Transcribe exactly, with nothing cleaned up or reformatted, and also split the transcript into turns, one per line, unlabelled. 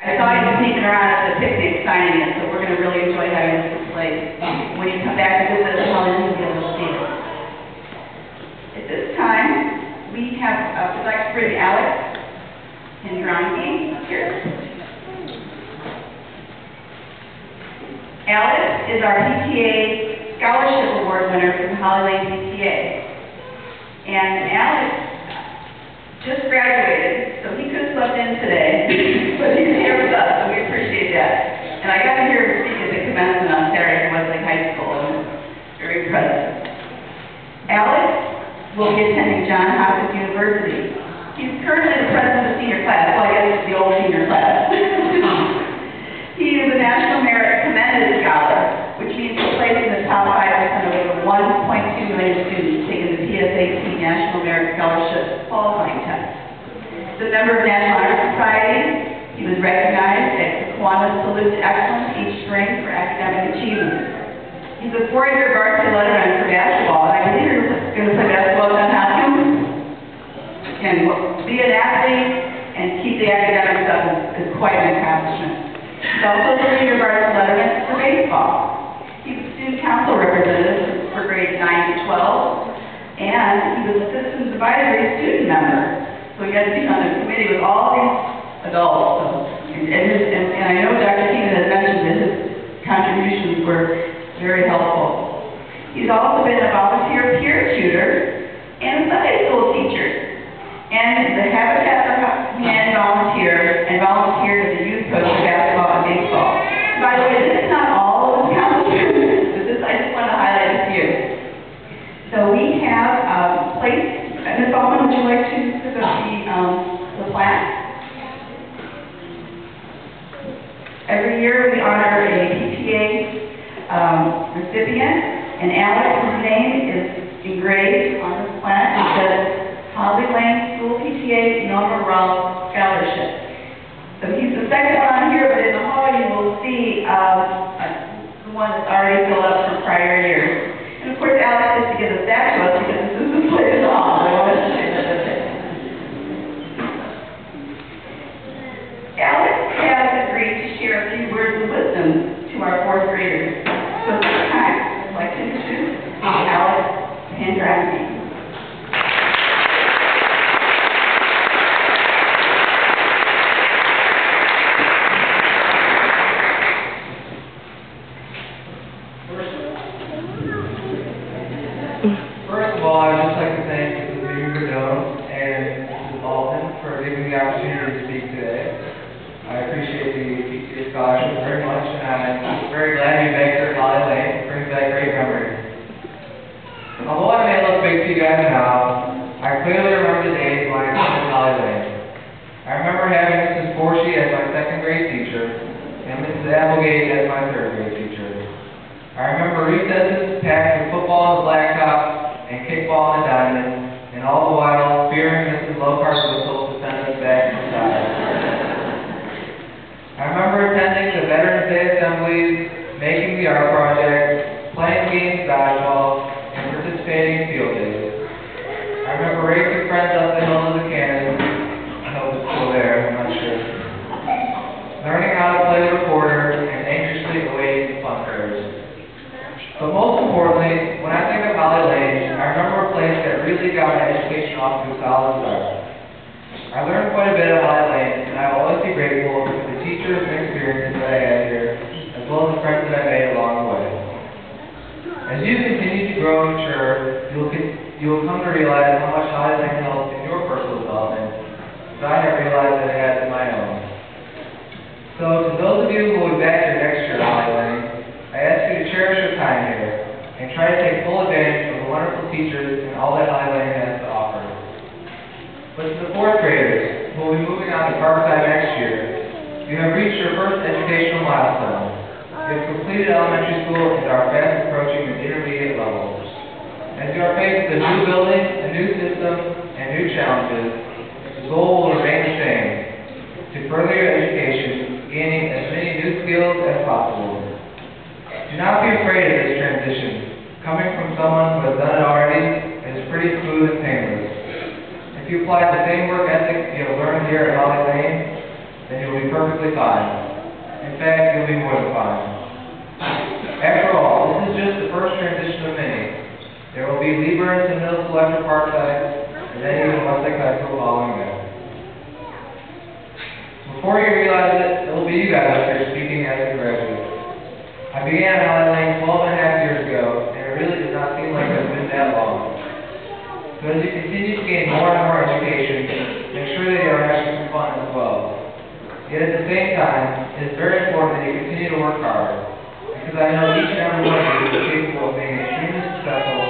I saw you sneaking around at the picnic signing it, so we're going to really enjoy having this display. When you come back to visit us, Holly, you'll be able to see it. At this time, we have, uh, we'd like to bring Alex Pandrangi up here. Alex is our P T A Scholarship Award winner from Holly Lane P T A. And Alex just graduated, so he could have slept in today, but he's here with us, so we appreciate that. And I got to hear him speak at the commencement on Saturday from Westlake High School, and it was very impressive. Alex will be attending Johns Hopkins University. He's currently the president of the senior class, well, I guess it's the old senior class. He is a National Merit Commended Scholar, which means he placed in the top five percent of over one point two million students taking the P S A T National Merit Scholarship qualifying test. He's a member of the National Honor Society. He was recognized at the Kiwanis Salute to Excellence each spring for academic achievement. He's a four-year varsity letterman for basketball, and I believe you're going to play basketball at Johns Hopkins. And be an athlete and keep the academics up is, is quite an accomplishment. He's also a three-year varsity letterman for baseball. He was student council representative for grades nine to twelve, and he was a systems advisory student member. So he got to be on the committee with all these adults. So, and, and, his, and, and I know Doctor Keenan has mentioned that his contributions were very helpful. He's also been a volunteer peer tutor and a Sunday school teacher, and the Habitat for Humanity volunteer, and volunteered as a youth coach for basketball and baseball. And by the way, this is not all of his accomplishments, but this I just want to highlight a few. So we have um, placed, Miz Baldwin, would you like to present the, um, the plaque? Every year we honor a P T A um, recipient, and Alex's name is engraved on this plaque. It says Holly Lane School P T A Norma Rall Scholarship. So he's the second one on here, but in the hall you will see um, uh, the one that's already filled up from prior years. And of course, Alex has to give us that to us because this is the place on. Alex has agreed to share a few words of wisdom to our fourth graders. So at this time, I'd like to introduce Alex Pandrangi.
First of all, I would just like to thank Missus Verdone and Missus Baldwin for giving me the opportunity to speak today. I appreciate the P T A scholarship very much, and I'm very glad to be back here at Holly Lane. It brings back great memories. Although I may look big to you guys now, I clearly remember the days when I attended Holly Lane. I remember having Missus Forshee as my second grade teacher, and Missus Applegate as my third grade teacher. I remember recesses packed with football and blacktop and kickball and diamond, and all the while fearing Missus Locart's whistle to send us back inside. I remember attending the Veterans Day assemblies, making the art project, playing games dodgeball, and participating in field days. I remember racing friends up the hill to the cannon. I hope it's still there, I'm not sure. Learning how to play the recorder and anxiously awaiting the fun curves. But most importantly, when I think of Holly Lane, I remember a place that really got my education off to a solid start. I learned quite a bit at Holly Lane, and I will always be grateful for the teachers and experiences that I had here, as well as the friends that I made along the way. As you continue to grow and mature, you will, you will come to realize how much Holly Lane helped in your personal development, as I have realized that it has in my own. So, to those of you who will be back here next year at Holly Lane, I ask you to cherish your time here, and try to take full advantage of the wonderful teachers and all that Holly Lane has to offer. But to the fourth graders, who will be moving on to Parkside next year, you have reached your first educational milestone. You have completed elementary school and are fast approaching the intermediate level. As you are faced with a new building, a new system, and new challenges, the goal will remain the same, to further your education, gaining as many new skills as possible. Do not be afraid of this transition. Coming from someone who has done it already, it is pretty smooth and painless. If you apply the same work ethic you have learned here at Holly Lane, then you'll be perfectly fine. In fact, you'll be more than fine. After all, this is just the first transition of many. There will be Lieber into middle school after part-time, and then even Westlake High School following that. Before you realize it, it will be you guys up here speaking as a graduate. I began at Valley Lane twelve and a half years ago, and it really does not seem like it's been that long. So as you continue to gain more and more education, make sure that you are having some fun as well. Yet at the same time, it is very important that you continue to work hard, because I know each and every one of you is capable of being extremely successful